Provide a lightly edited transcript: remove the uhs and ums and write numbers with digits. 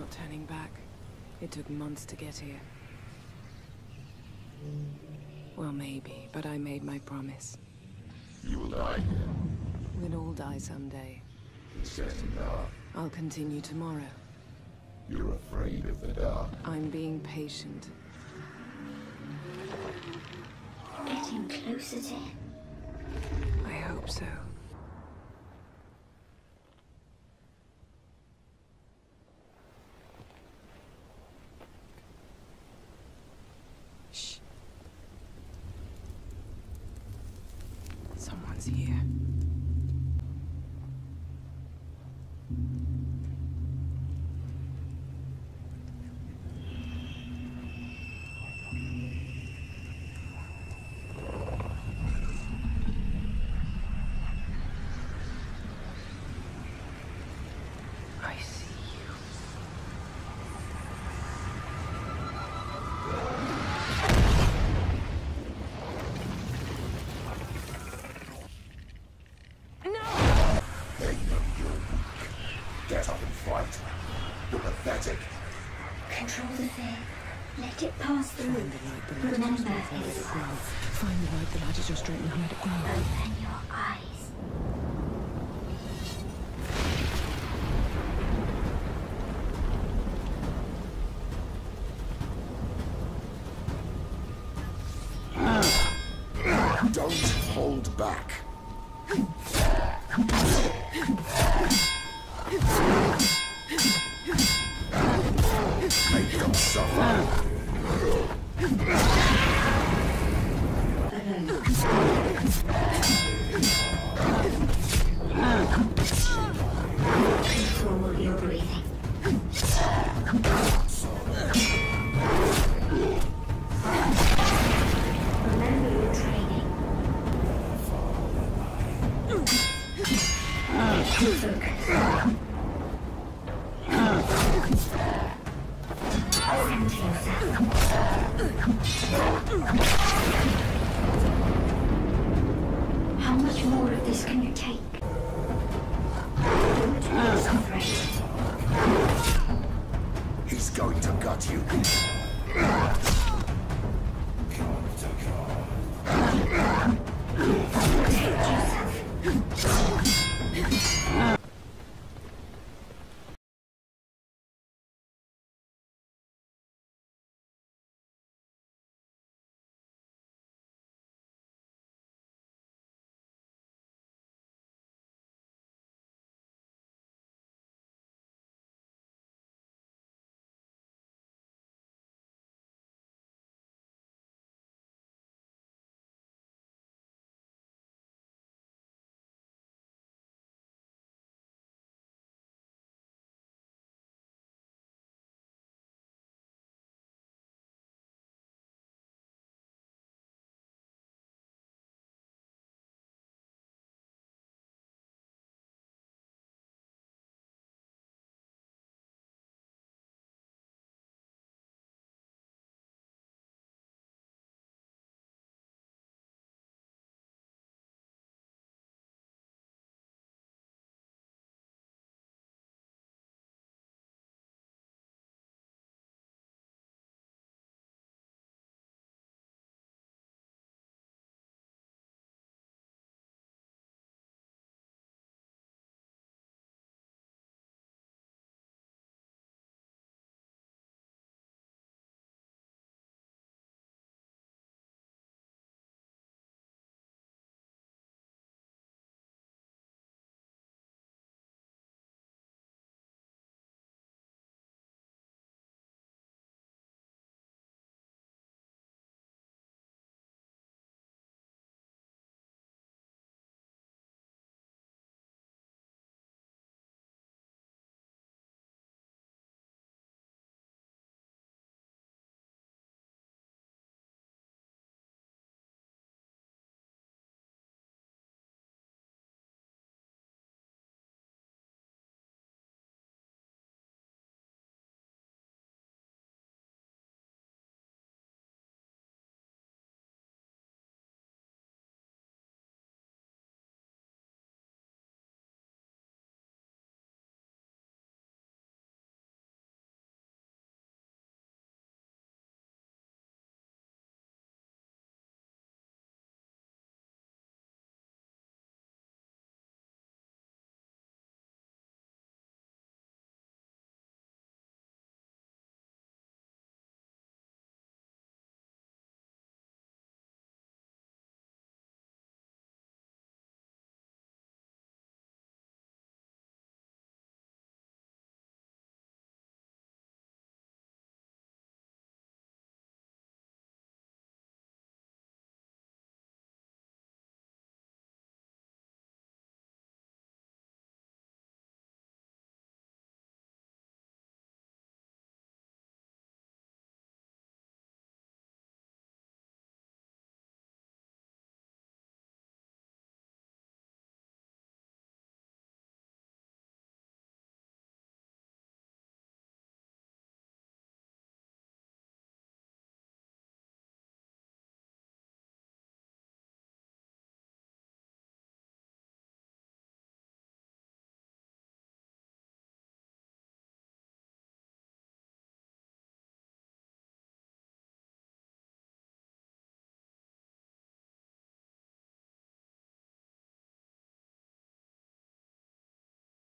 not turning back. It took months to get here. Well, maybe, but I made my promise. You will die here. We'll all die someday. It's getting dark. I'll continue tomorrow. You're afraid of the dark. I'm being patient. Getting closer to him. I hope so. Shh. Someone's here. I see you. They know you're weak. Get up and fight. You're pathetic. Control the fear. Let it pass through. Find the light that Remember lights his your ground. Find the light that lights your strength and let it grow. Open your eyes. Don't hold back. Make them suffer. Control your breathing. Remember your training. Focus. Center yourself. How much more of this can you take? Don't be afraid. He's going to gut you.